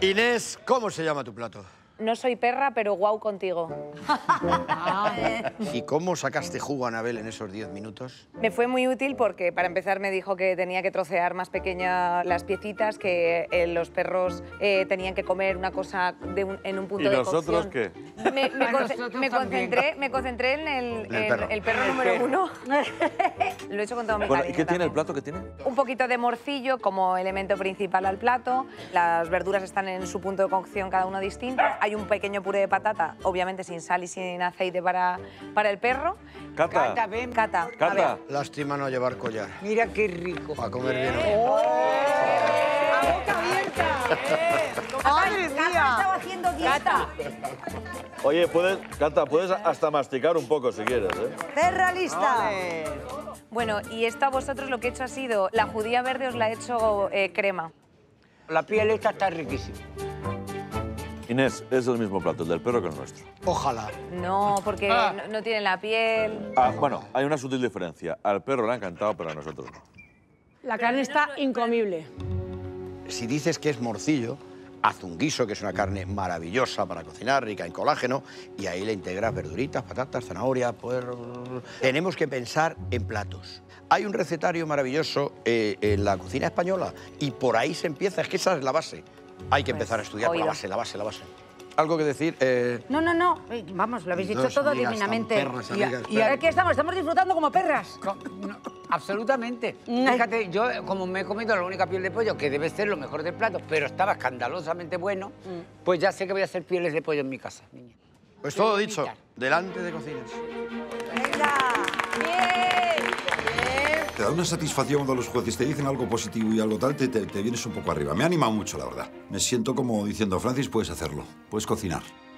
Inés, ¿cómo se llama tu plato? No soy perra, pero guau contigo. ¿Y cómo sacaste jugo a Anabel en esos 10 minutos? Me fue muy útil porque, para empezar, me dijo que tenía que trocear más pequeñas las piecitas, que los perros tenían que comer una cosa en un punto de cocción. ¿Y nosotros qué? Me concentré en el perro número 1. Lo he hecho con todo mi Bueno, cariño ¿y qué tiene el también. plato? ¿Qué tiene? Un poquito de morcillo como elemento principal al plato. Las verduras están en su punto de cocción, cada uno distinto. Hay un pequeño puré de patata, obviamente sin sal y sin aceite para el perro. Cata. Cata, ven. Cata, a Cata. ver. Lástima no llevar collar. Mira qué rico. A comer bien. ¡A boca abierta! ¡Madre mía! Estaba haciendo dieta. Oye, Cata, puedes hasta masticar un poco si quieres, ¿eh? Perra lista. Bueno, y esto a vosotros lo que he hecho ha sido, la judía verde os la he hecho crema. La piel esta está riquísima. Inés, es el mismo plato, el del perro que el nuestro. Ojalá. No, porque no tiene la piel. Ah, bueno, hay una sutil diferencia. Al perro le ha encantado, pero a nosotros no. La carne está incomible. Si dices que es morcillo, haz un guiso, que es una carne maravillosa para cocinar, rica en colágeno, y ahí le integras verduritas, patatas, zanahoria, puerro. Tenemos que pensar en platos. Hay un recetario maravilloso en la cocina española y por ahí se empieza, es que esa es la base. Hay que empezar a estudiar por la base, la base, la base. ¿Algo que decir? No. Vamos, lo habéis dicho Dos todo amigas tan divinamente. perras, amigas, Y ahora aquí estamos disfrutando como perras. No, absolutamente. Fíjate, yo como me he comido la única piel de pollo, que debe ser lo mejor del plato, pero estaba escandalosamente bueno, pues ya sé que voy a hacer pieles de pollo en mi casa, niña. Pues todo dicho, delante de cocinas. Venga. Te da una satisfacción cuando los jueces te dicen algo positivo y algo tal, te vienes un poco arriba. Me ha animado mucho, la verdad. Me siento como diciendo, Francis, puedes hacerlo, puedes cocinar.